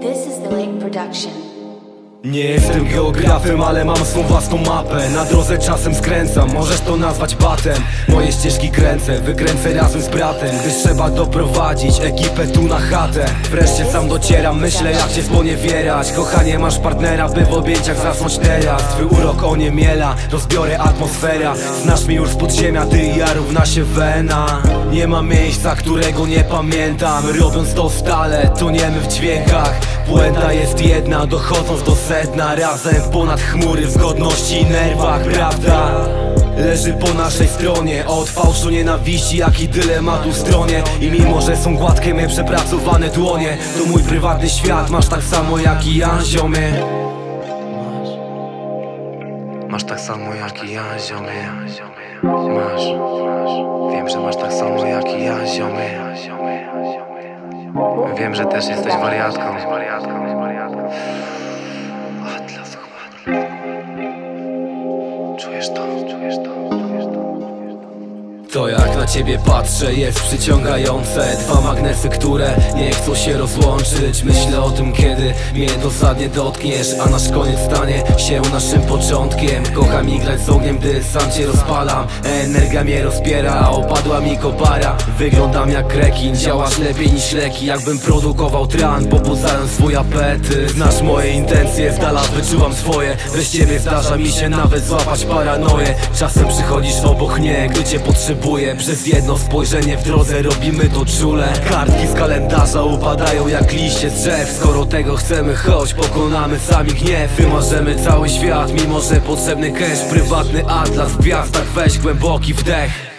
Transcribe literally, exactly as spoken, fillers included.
This is the Lake Production. Nie jestem geografem, ale mam swą własną mapę. Na drodze czasem skręcam, możesz to nazwać batem. Moje ścieżki kręcę, wykręcę razem z bratem, gdy trzeba doprowadzić ekipę tu na chatę. Wreszcie sam docieram, myślę jak cię sponiewierać. Kochanie, masz partnera, by w objęciach zasnąć teraz. Twój urok oniemiela, rozbiorę atmosfera. Znasz mi już z podziemia, ty i ja równa się wena. Nie ma miejsca, którego nie pamiętam. Robiąc to stale, toniemy w dźwiękach. Puenta jest jedna, dochodząc do sedna. Razem ponad chmury, w godności i nerwach. Prawda leży po naszej stronie. Od fałszu nienawiści, jak i dylematu stronie. I mimo, że są gładkie me przepracowane dłonie, to mój prywatny świat, masz tak samo jak i ja, ziomie. Masz tak samo jak i ja, ziomie. Masz, wiem, że masz tak samo jak i ja, ziomie. Wiem, że też jesteś wariatką. Atlas, czujesz to, czujesz to. To jak na ciebie patrzę jest przyciągające. Dwa magnesy, które nie chcą się rozłączyć. Myślę o tym, kiedy mnie dosadnie dotkniesz, a nasz koniec stanie się naszym początkiem. Kocham igrać z ogniem, gdy sam cię rozpalam. Energia mnie rozpiera, opadła mi kopara. Wyglądam jak rekin, działasz lepiej niż leki. Jakbym produkował tran, pobudzając swój apetyt. Znasz moje intencje, z dala wyczułam swoje. Bez ciebie zdarza mi się nawet złapać paranoję. Czasem przychodzisz obok mnie, gdy cię potrzebuję. Przez jedno spojrzenie w drodze robimy to czule. Kartki z kalendarza upadają jak liście z drzew. Skoro tego chcemy, choć pokonamy sami gniew. Wymarzymy cały świat, mimo że potrzebny cash. Prywatny atlas w gwiazdach, weź głęboki wdech.